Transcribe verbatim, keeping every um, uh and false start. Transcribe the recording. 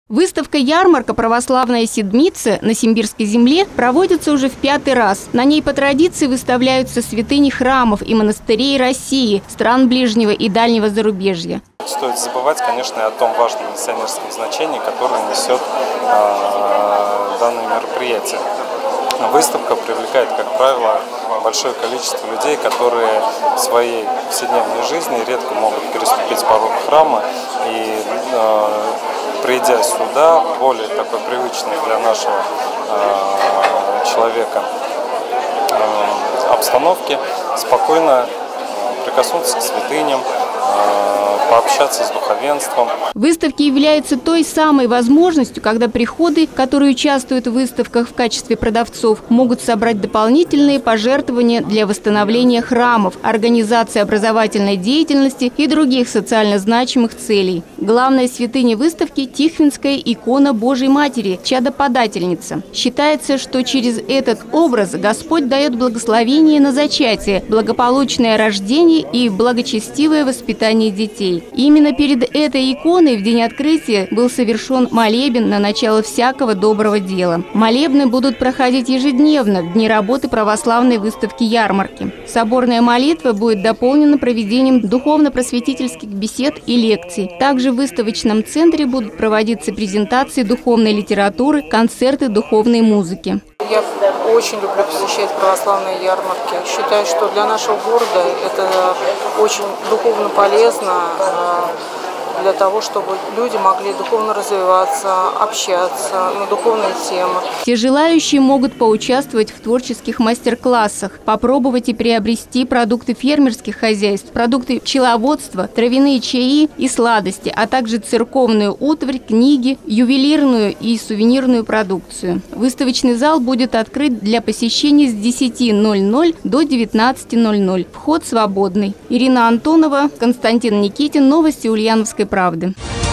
Выставка-ярмарка «Православная седмица» на Симбирской земле проводится уже в пятый раз. На ней по традиции выставляются святыни храмов и монастырей России, стран ближнего и дальнего зарубежья. Стоит забывать, конечно, и о том важном миссионерском значении, которое несет э, данное мероприятие. Выставка привлекает, как правило, большое количество людей, которые в своей повседневной жизни редко могут переступить порог храма и, э, придя сюда, в более такой привычной для нашего э, человека э, обстановке, спокойно э, прикоснуться к святыням, пообщаться с духовенством. Выставки являются той самой возможностью, когда приходы, которые участвуют в выставках в качестве продавцов, могут собрать дополнительные пожертвования для восстановления храмов, организации образовательной деятельности и других социально значимых целей. Главная святыня выставки – Тихвинская икона Божьей Матери, чадоподательница. Считается, что через этот образ Господь дает благословение на зачатие, благополучное рождение и благочестивое воспитание детей. Именно перед этой иконой в день открытия был совершен молебен на начало всякого доброго дела. Молебны будут проходить ежедневно в дни работы православной выставки-ярмарки. Соборная молитва будет дополнена проведением духовно-просветительских бесед и лекций. Также в выставочном центре будут проводиться презентации духовной литературы, концерты духовной музыки. Я очень люблю посещать православные ярмарки. Считаю, что для нашего города это очень духовно полезно, для того, чтобы люди могли духовно развиваться, общаться на духовные темы. Все желающие могут поучаствовать в творческих мастер-классах, попробовать и приобрести продукты фермерских хозяйств, продукты пчеловодства, травяные чаи и сладости, а также церковную утварь, книги, ювелирную и сувенирную продукцию. Выставочный зал будет открыт для посещения с десяти ноль-ноль до девятнадцати ноль-ноль. Вход свободный. Ирина Антонова, Константин Никитин. Новости Ульяновской правды.